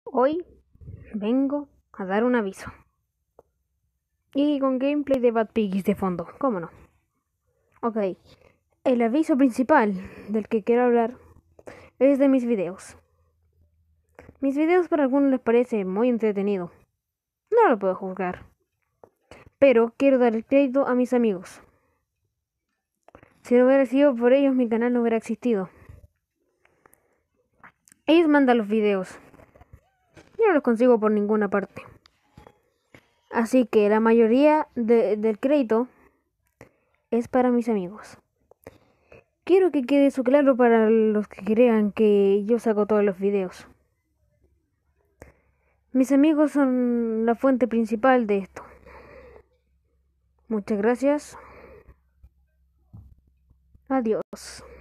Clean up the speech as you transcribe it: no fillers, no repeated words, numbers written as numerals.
Hoy vengo a dar un aviso. Y con gameplay de Bad Piggies de fondo, ¿cómo no? Ok, el aviso principal del que quiero hablar es de mis videos. Mis videos para algunos les parece muy entretenido. No lo puedo juzgar. Pero quiero dar el crédito a mis amigos. Si no hubiera sido por ellos, mi canal no hubiera existido. Ellos mandan los videos. Yo no los consigo por ninguna parte. Así que la mayoría del crédito es para mis amigos. Quiero que quede eso claro para los que crean que yo saco todos los videos. Mis amigos son la fuente principal de esto. Muchas gracias. Adiós.